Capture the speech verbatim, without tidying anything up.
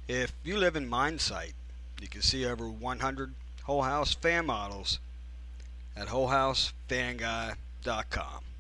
If you live in mine site, you can see over one hundred Whole House fan models at whole house fan guy dot com.